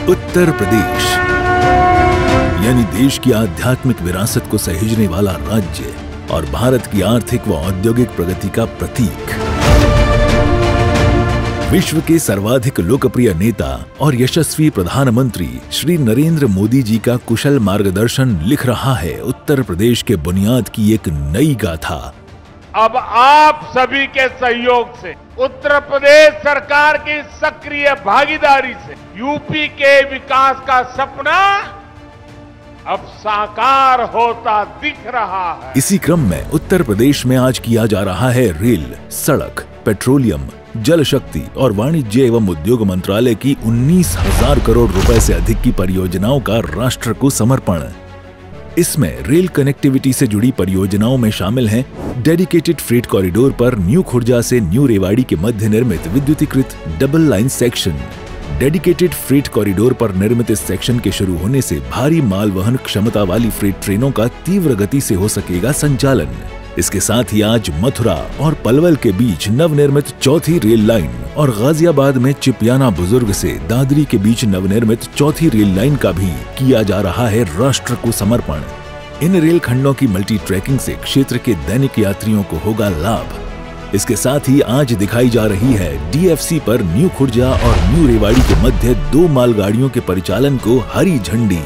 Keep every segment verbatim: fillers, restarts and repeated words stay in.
उत्तर प्रदेश यानी देश की आध्यात्मिक विरासत को सहेजने वाला राज्य और भारत की आर्थिक व औद्योगिक प्रगति का प्रतीक। विश्व के सर्वाधिक लोकप्रिय नेता और यशस्वी प्रधानमंत्री श्री नरेंद्र मोदी जी का कुशल मार्गदर्शन लिख रहा है उत्तर प्रदेश के बुनियाद की एक नई गाथा। अब आप सभी के सहयोग से, उत्तर प्रदेश सरकार की सक्रिय भागीदारी से यूपी के विकास का सपना अब साकार होता दिख रहा है। इसी क्रम में उत्तर प्रदेश में आज किया जा रहा है रेल, सड़क, पेट्रोलियम, जल शक्ति और वाणिज्य एवं उद्योग मंत्रालय की उन्नीस हजार करोड़ रुपए से अधिक की परियोजनाओं का राष्ट्र को समर्पण। इसमें रेल कनेक्टिविटी से जुड़ी परियोजनाओं में शामिल हैं डेडिकेटेड फ्रेट कॉरिडोर पर न्यू खुर्जा से न्यू रेवाड़ी के मध्य निर्मित विद्युतीकृत double line section. Dedicated freight corridor पर निर्मित इस सेक्शन के शुरू होने से भारी माल वहन क्षमता वाली फ्रेट ट्रेनों का तीव्र गति से हो सकेगा संचालन। इसके साथ ही आज मथुरा और पलवल के बीच नवनिर्मित चौथी रेल लाइन और गाजियाबाद में चिपियाना बुजुर्ग से दादरी के बीच नवनिर्मित चौथी रेल लाइन का भी किया जा रहा है राष्ट्र को समर्पण। इन रेल खंडों की मल्टी ट्रैकिंग से क्षेत्र के दैनिक यात्रियों को होगा लाभ। इसके साथ ही आज दिखाई जा रही है डीएफसी पर न्यू खुर्जा और न्यू रेवाड़ी के मध्य दो मालगाड़ियों के परिचालन को हरी झंडी।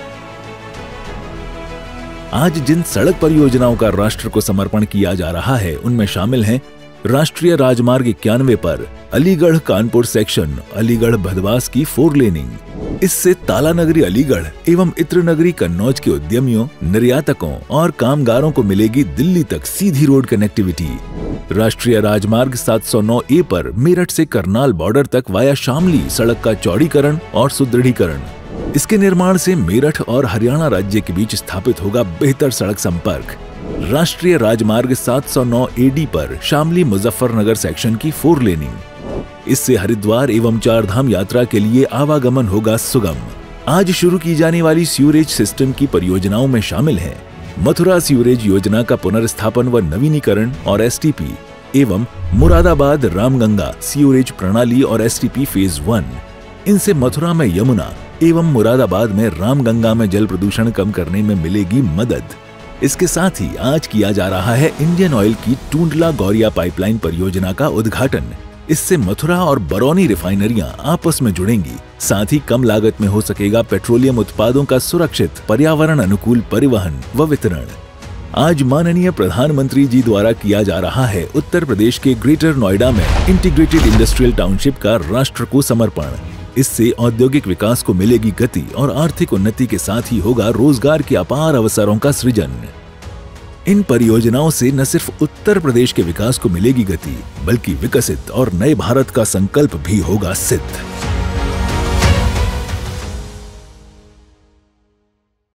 आज जिन सड़क परियोजनाओं का राष्ट्र को समर्पण किया जा रहा है उनमें शामिल हैं राष्ट्रीय राजमार्ग इक्यानवे पर अलीगढ़ कानपुर सेक्शन अलीगढ़ भदवास की फोर लेनिंग। इससे ताला नगरी अलीगढ़ एवं इत्र नगरी कन्नौज के उद्यमियों, निर्यातकों और कामगारों को मिलेगी दिल्ली तक सीधी रोड कनेक्टिविटी। राष्ट्रीय राजमार्ग सात सौ नौ ए पर मेरठ से करनाल बॉर्डर तक वाया शामली सड़क का चौड़ीकरण और सुदृढ़ीकरण। इसके निर्माण से मेरठ और हरियाणा राज्य के बीच स्थापित होगा बेहतर सड़क संपर्क। राष्ट्रीय राजमार्ग सात सौ नौ ए डी पर शामली मुजफ्फरनगर सेक्शन की फोर लेनिंग। इससे हरिद्वार एवं चारधाम यात्रा के लिए आवागमन होगा सुगम। आज शुरू की जाने वाली सीवरेज सिस्टम की परियोजनाओं में शामिल है मथुरा सीवरेज योजना का पुनर्स्थापन व नवीनीकरण और एसटीपी एवं मुरादाबाद रामगंगा सीवरेज प्रणाली और एसटीपी फेज वन। इनसे मथुरा में यमुना एवं मुरादाबाद में रामगंगा में जल प्रदूषण कम करने में मिलेगी मदद। इसके साथ ही आज किया जा रहा है इंडियन ऑयल की टूंडला गौरिया पाइपलाइन परियोजना का उद्घाटन। इससे मथुरा और बरौनी रिफाइनरियां आपस में जुड़ेंगी। साथ ही कम लागत में हो सकेगा पेट्रोलियम उत्पादों का सुरक्षित पर्यावरण अनुकूल परिवहन व वितरण। आज माननीय प्रधानमंत्री जी द्वारा किया जा रहा है उत्तर प्रदेश के ग्रेटर नोएडा में इंटीग्रेटेड इंडस्ट्रियल टाउनशिप का राष्ट्र को समर्पण। इससे औद्योगिक विकास को मिलेगी गति और आर्थिक उन्नति के साथ ही होगा रोजगार के अपार अवसरों का सृजन। इन परियोजनाओं से न सिर्फ उत्तर प्रदेश के विकास को मिलेगी गति, बल्कि विकसित और नए भारत का संकल्प भी होगा सिद्ध।